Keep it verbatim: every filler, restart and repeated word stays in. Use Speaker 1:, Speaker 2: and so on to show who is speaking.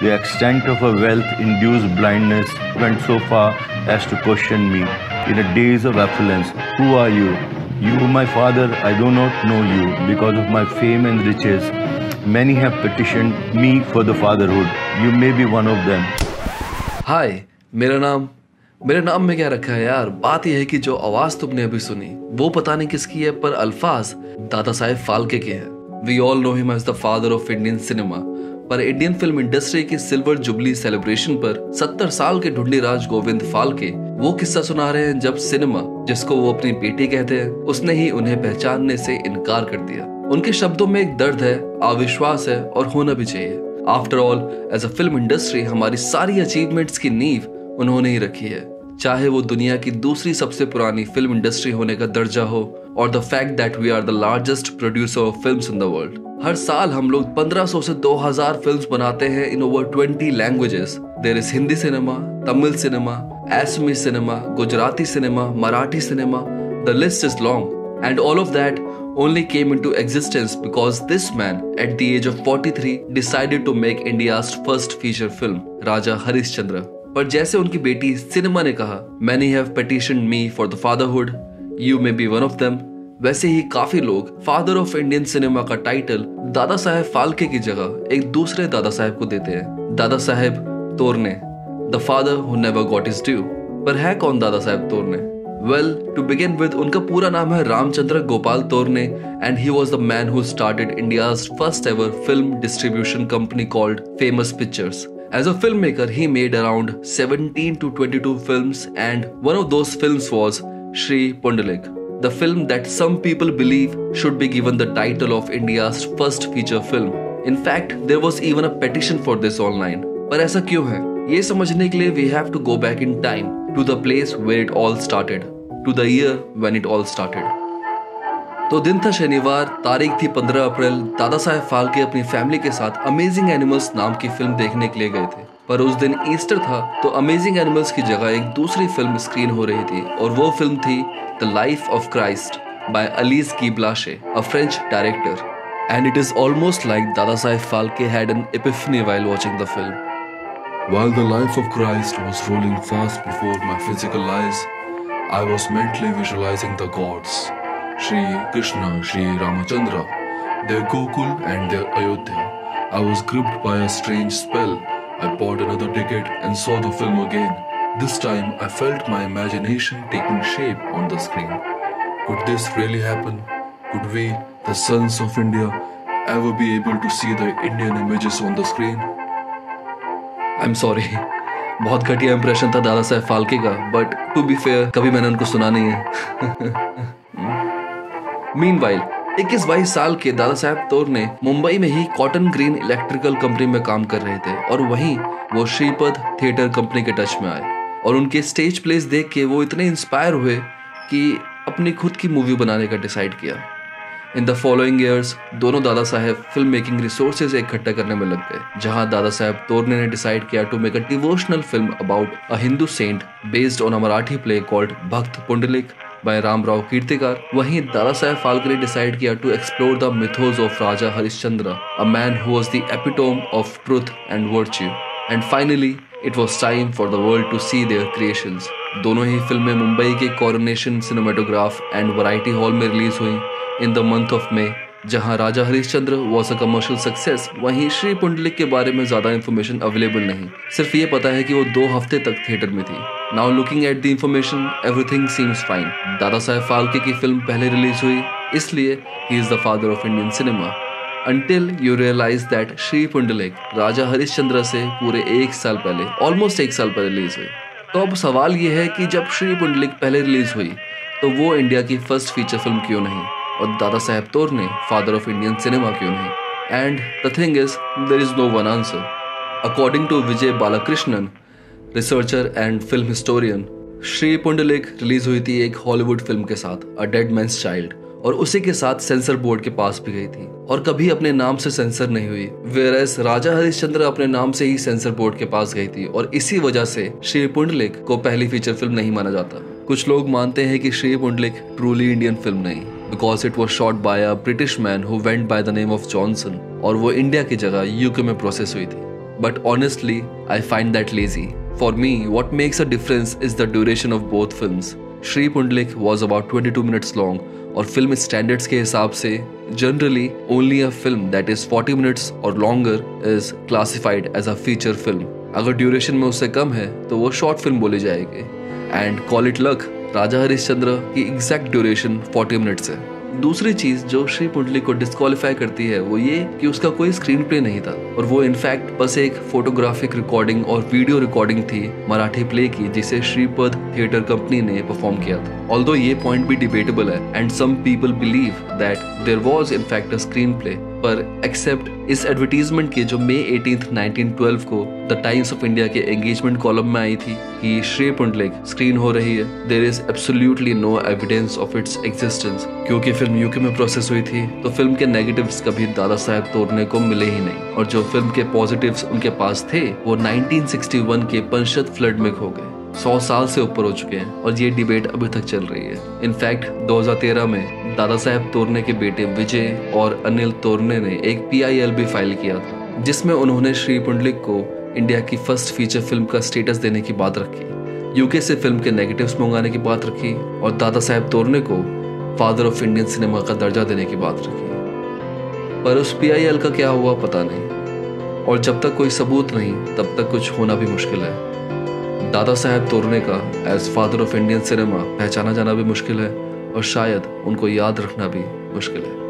Speaker 1: The extent of her wealth-induced blindness went so far as to question me. In a daze of affluence, who are you? You, my father, I do not know you. Because of my fame and riches, many have petitioned me for the fatherhood. You may be one of them.
Speaker 2: Hi, मेरा नाम मेरे नाम में क्या रखा है यार। बात यह है कि जो आवाज तुमने अभी सुनी वो पता नहीं किसकी है, पर अल्फाज दादा साहेब फाल्के के हैं। We all know him as the father of Indian cinema. पर इंडियन फिल्म इंडस्ट्री की सिल्वर जुबली सेलिब्रेशन पर सत्तर साल के ढूंढीराज गोविंद फाल्के वो किस्सा सुना रहे हैं जब सिनेमा, जिसको वो अपनी बेटी कहते हैं, उसने ही उन्हें पहचानने से इनकार कर दिया। उनके शब्दों में एक दर्द है, अविश्वास है और होना भी चाहिए। After all as a film industry हमारी सारी अचीवमेंट्स की नींव उन्होंने ही रखी है, चाहे वो दुनिया की दूसरी सबसे पुरानी फिल्म इंडस्ट्री होने का दर्जा हो और the fact that we are the largest producer of films in the world. हर साल हम लोग पंद्रह सौ से दो हज़ार फिल्म्स बनाते हैं in over twenty languages. There is Hindi cinema, Tamil cinema, Assamese cinema, Gujarati cinema, Marathi cinema, the list is long and all of that only came into existence because this man at the age of forty-three decided to make India's first feature film, Raja Harishchandra. पर जैसे उनकी बेटी cinema ने कहा, many have petitioned me for the fatherhood, you may be one of them, वैसे ही काफी लोग फादर ऑफ इंडियन सिनेमा का टाइटल दादा साहेब फाल्के की जगह एक दूसरे दादा साहेब को देते हैं, Dada Saheb Torne, the father who never got his due. पर है कौन दादा Saheb तोरने? Well, to begin with, उनका पूरा नाम है Ramchandra Gopal तोरने and he was the man who started India's first ever film distribution company called Famous Pictures. As a filmmaker, he made around seventeen to twenty-two films and one of those films was Shree Pundalik, the film that some people believe should be given the title of India's first feature film. In fact, there was even a petition for this online. पर ऐसा क्यों है? ये समझने के लिए we have to go back in time to the place where it all started, to the year when it all started. तो दिन था शनिवार, तारीख थी पंद्रह अप्रैल। दादा साहेब फाल्के अपनी फैमिली के साथ अमेजिंग एनिमल्स नाम की फिल्म देखने के लिए गए थे। पर उस दिन ईस्टर था, तो अमेजिंग एनिमल्स की जगह एक दूसरी फिल्म स्क्रीन हो रही थी और वो फिल्म थी the life of Christ by Alice Guy Blache, a French director. And it is almost like Dada Saheb Phalke had an epiphany while watching the film.
Speaker 3: While the life of Christ was rolling fast before my physical eyes, I was mentally visualizing the gods, Shree Krishna, Shree Ramachandra, their Gokul and their Ayodhya. I was gripped by a strange spell. I bought another ticket and saw the film again. This time I felt my imagination taking shape on the screen. Could this really happen? Could we, the sons of India, ever be able to see the Indian images on the screen?
Speaker 2: I am sorry, बहुत घटिया impression था दादा साहेब फाल्के का, but to be fair कभी मैंने उनको सुना नहीं है। मीनवाइल इक्कीस बाईस साल के दादा साहेब तोरने मुंबई में ही कॉटन ग्रीन इलेक्ट्रिकल कंपनी में काम कर रहे थे और वहीं वो श्रीपद थिएटर कंपनी के टच में आए और उनके स्टेज प्लेस देख के वो इतने इंस्पायर हुए कि अपनी खुद की मूवी बनाने का डिसाइड किया। इन द फॉलोइंग ईयर्स दोनों Dada Saheb film making resources इकट्ठा करने में लग गए, जहां दादा साहेब तोरने ने डिसाइड किया to make a devotional film about a Hindu saint based on a Marathi play called Bhakt Pundalik bye Ramrao कीर्तिकार। वहीं दादा साहेब फाल्के ने डिसाइड किया to explore the mythos of Raja Harishchandra, a man who was the epitome of truth and virtue. And finally it was time for the world to see their creations. दोनों ही फिल्में मुंबई के Coronation Cinematograph and Variety Hall में release हुई in the month of May. जहां Raja Harishchandra was a commercial success, वहीं श्री पुंडलिक के बारे में ज्यादा इन्फॉर्मेशन अवेलेबल नहीं, सिर्फ ये पता है कि वो दो हफ्ते तक थिएटर में थी। Now looking at the information, everything seems fine. Dada Saheb Phalke की फिल्म पहले रिलीज हुई, इसलिए he is the father of Indian cinema. Until you realize that Shri Pundalik Raja Harishchandra से पूरे एक साल पहले, ऑलमोस्ट एक साल पहले रिलीज हुई। तो अब सवाल ये है कि जब श्री पुंडलिक पहले रिलीज हुई तो वो इंडिया की फर्स्ट फीचर फिल्म क्यों नहीं, और Dada Saheb Torne father of Indian cinema क्यों नहीं? And the thing is there is no one answer. According to Vijay Balakrishnan, researcher and film historian, Shri Pundalik release हुई थी एक हॉलीवुड फिल्म के साथ, अ डेड मैन्स चाइल्ड, और उसी के साथ सेंसर बोर्ड के पास भी गई थी और कभी अपने नाम से सेंसर नहीं हुई। वेरएस राजा हरिश्चंद्र अपने नाम से ही सेंसर बोर्ड के पास गई थी और इसी वजह से श्री पुंडलिक को पहली फीचर फिल्म नहीं माना जाता। कुछ लोग मानते हैं कि Shri Pundalik truly Indian film नहीं, because it was shot by a British man who went by the name of Johnson, और वो इंडिया की जगह यूके में प्रोसेस हुई थी। but honestly, I find that lazy. For me, what makes a difference is the duration of both films. Shree Pundalik was about twenty-two minutes long, और film standards के हिसाब से generally only a film that is forty minutes or longer is classified as a feature film. अगर duration में उससे कम है तो वो शॉर्ट फिल्म बोली जाएगी. And call it luck, Raja Harishchandra की एग्जैक्ट ड्यूरेशन forty मिनट्स है. दूसरी चीज जो श्री पुंडलिक को डिस्क्वालीफाई करती है वो ये कि उसका कोई स्क्रीन प्ले नहीं था, और वो इनफैक्ट बस एक फोटोग्राफिक रिकॉर्डिंग और वीडियो रिकॉर्डिंग थी मराठी प्ले की, जिसे श्रीपद थिएटर कंपनी ने परफॉर्म किया था. ऑल्दो ये पॉइंट भी डिबेटेबल है and some people believe that there was in fact a screenplay, पर एक्सेप्ट इस एडवर्टीजमेंट के जो मई eighteenth nineteen twelve को द टाइम्स ऑफ इंडिया के एंगेजमेंट कॉलम में आई थी कि श्री पुंडलिक स्क्रीन हो रही है, there is absolutely no evidence of its existence. क्योंकि फिल्म यूके में प्रोसेस हुई थी तो फिल्म के नेगेटिव्स कभी दादा साहेब तोरने को मिले ही नहीं, और जो फिल्म के पॉजिटिव्स उनके पास थे वो nineteen sixty-one के पंचत फ्लड में खो गए. सौ साल से ऊपर हो चुके हैं और ये डिबेट अभी तक चल रही है. इनफैक्ट दो हज़ार तेरह में दादा साहेब तोरने के बेटे विजय और अनिल तोरने ने एक पी आई एल भी फाइल किया था, जिसमें उन्होंने श्री पुंडलिक को इंडिया की फर्स्ट फीचर फिल्म का स्टेटस देने की बात रखी, यूके से फिल्म के नेगेटिव्स मंगाने की बात रखी, और दादा साहेब तोरने को फादर ऑफ इंडियन सिनेमा का दर्जा देने की बात रखी. पर उस पी आई एल का क्या हुआ पता नहीं, और जब तक कोई सबूत नहीं तब तक कुछ होना भी मुश्किल है. दादा साहेब तोरने का as father of Indian cinema पहचाना जाना भी मुश्किल है, और शायद उनको याद रखना भी मुश्किल है.